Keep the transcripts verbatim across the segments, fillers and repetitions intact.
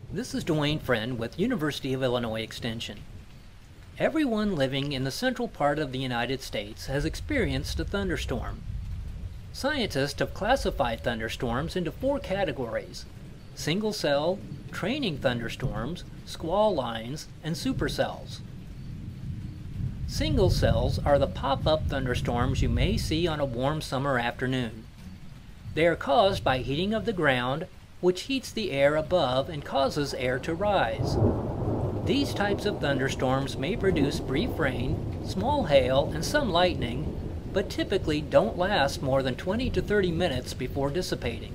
This is Duane Friend with University of Illinois Extension. Everyone living in the central part of the United States has experienced a thunderstorm. Scientists have classified thunderstorms into four categories: single cell, training thunderstorms, squall lines, and supercells. Single cells are the pop-up thunderstorms you may see on a warm summer afternoon. They are caused by heating of the ground, which heats the air above and causes air to rise. These types of thunderstorms may produce brief rain, small hail, and some lightning, but typically don't last more than twenty to thirty minutes before dissipating.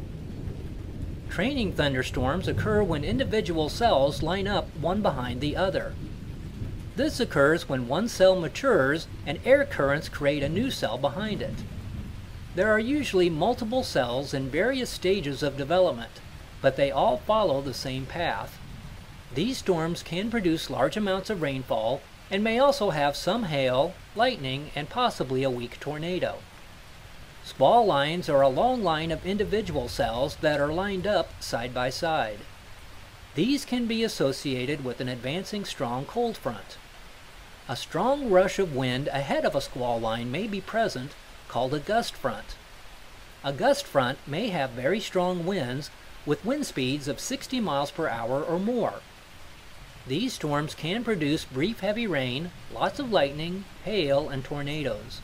Training thunderstorms occur when individual cells line up one behind the other. This occurs when one cell matures and air currents create a new cell behind it. There are usually multiple cells in various stages of development, but they all follow the same path. These storms can produce large amounts of rainfall and may also have some hail, lightning, and possibly a weak tornado. Squall lines are a long line of individual cells that are lined up side by side. These can be associated with an advancing strong cold front. A strong rush of wind ahead of a squall line may be present, called a gust front. A gust front may have very strong winds with wind speeds of sixty miles per hour or more. These storms can produce brief heavy rain, lots of lightning, hail, and tornadoes.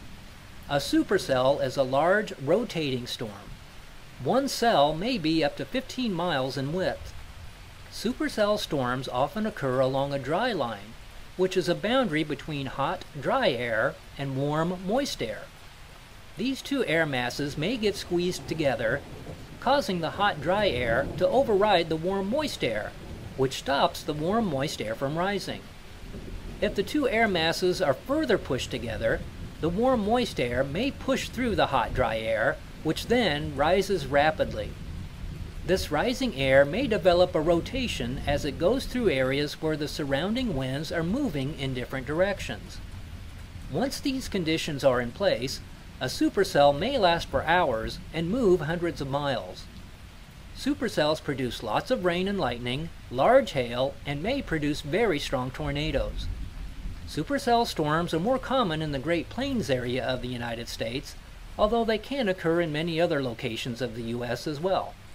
A supercell is a large rotating storm. One cell may be up to fifteen miles in width. Supercell storms often occur along a dry line, which is a boundary between hot, dry air and warm, moist air. These two air masses may get squeezed together, causing the hot, dry air to override the warm, moist air, which stops the warm, moist air from rising. If the two air masses are further pushed together, the warm, moist air may push through the hot, dry air, which then rises rapidly. This rising air may develop a rotation as it goes through areas where the surrounding winds are moving in different directions. Once these conditions are in place, a supercell may last for hours and move hundreds of miles. Supercells produce lots of rain and lightning, large hail, and may produce very strong tornadoes. Supercell storms are more common in the Great Plains area of the United States, although they can occur in many other locations of the U S as well.